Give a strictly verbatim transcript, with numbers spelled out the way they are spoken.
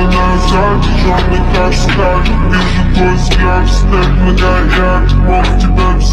Словно на зажженный как сталь. Вижу твой взгляд, снег на горят. Мог тебя взять.